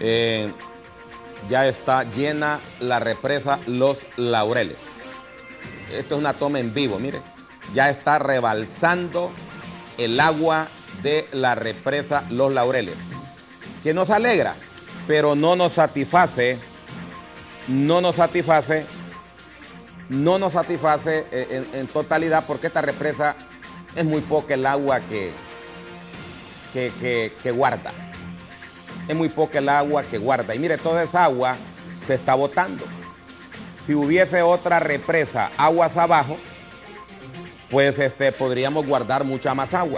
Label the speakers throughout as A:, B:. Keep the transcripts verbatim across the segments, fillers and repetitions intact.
A: Eh, ya está llena la represa Los Laureles. Esto es una toma en vivo, mire. Ya está rebalsando el agua de la represa Los Laureles, que nos alegra, pero no nos satisface, no nos satisface, no nos satisface en, en totalidad, porque esta represa es muy poca el agua que, que, que, que guarda. Es muy poca el agua que guarda. Y mire, toda esa agua se está botando. Si hubiese otra represa aguas abajo, pues este, podríamos guardar mucha más agua.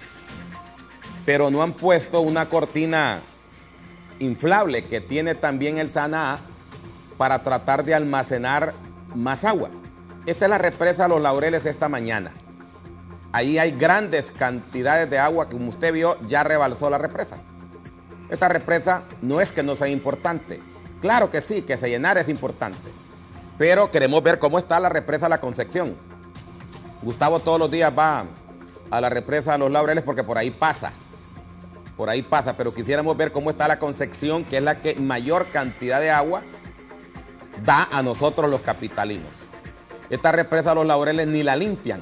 A: Pero no han puesto una cortina inflable que tiene también el SANAA para tratar de almacenar más agua. Esta es la represa Los Laureles esta mañana. Ahí hay grandes cantidades de agua que, como usted vio, ya rebalsó la represa. Esta represa no es que no sea importante. Claro que sí, que se llenara es importante. Pero queremos ver cómo está la represa La Concepción. Gustavo todos los días va a la represa Los Laureles porque por ahí pasa. Por ahí pasa, pero quisiéramos ver cómo está La Concepción, que es la que mayor cantidad de agua da a nosotros los capitalinos. Esta represa Los Laureles ni la limpian.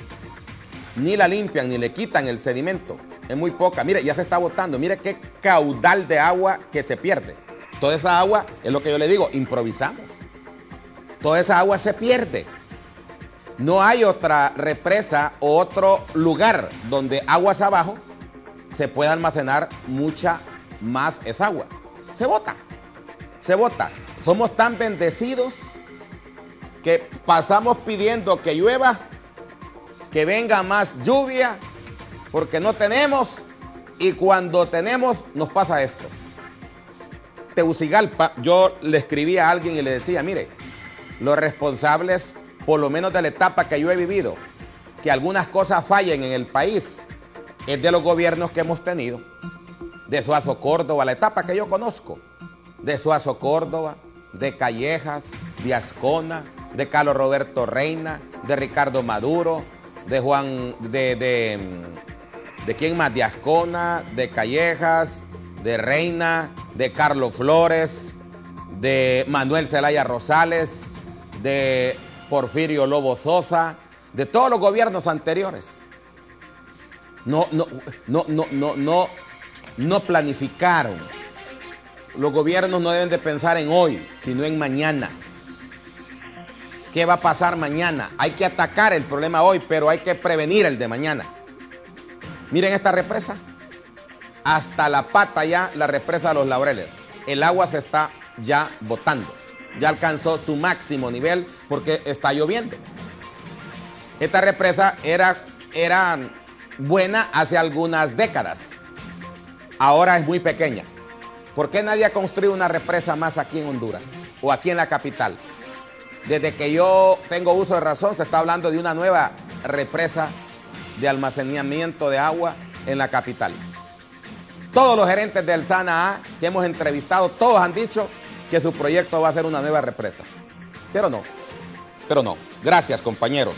A: Ni la limpian, ni le quitan el sedimento. Es muy poca. Mire, ya se está botando. Mire qué caudal de agua que se pierde. Toda esa agua, es lo que yo le digo, improvisamos. Toda esa agua se pierde. No hay otra represa o otro lugar donde aguas abajo se pueda almacenar mucha más esa agua. Se bota. Se bota. Somos tan bendecidos que pasamos pidiendo que llueva, que venga más lluvia, porque no tenemos, y cuando tenemos nos pasa esto. Tegucigalpa, yo le escribí a alguien y le decía, mire, los responsables, por lo menos de la etapa que yo he vivido, que algunas cosas fallen en el país, es de los gobiernos que hemos tenido, de Suazo Córdoba, la etapa que yo conozco, de Suazo Córdoba, de Callejas, de Ascona, de Carlos Roberto Reina, de Ricardo Maduro, de Juan, de, de, de quién más, de Ascona, de Callejas, de Reina, de Carlos Flores, de Manuel Zelaya Rosales, de Porfirio Lobo Sosa, de todos los gobiernos anteriores. No, no, no, no, no, no, no planificaron. Los gobiernos no deben de pensar en hoy, sino en mañana. ¿Qué va a pasar mañana? Hay que atacar el problema hoy, pero hay que prevenir el de mañana. Miren esta represa. Hasta la pata ya, la represa de Los Laureles. El agua se está ya botando. Ya alcanzó su máximo nivel porque está lloviendo. Esta represa era, era buena hace algunas décadas. Ahora es muy pequeña. ¿Por qué nadie ha construido una represa más aquí en Honduras o aquí en la capital? Desde que yo tengo uso de razón, se está hablando de una nueva represa de almacenamiento de agua en la capital. Todos los gerentes del SANAA que hemos entrevistado, todos han dicho que su proyecto va a ser una nueva represa. Pero no, pero no. Gracias, compañeros.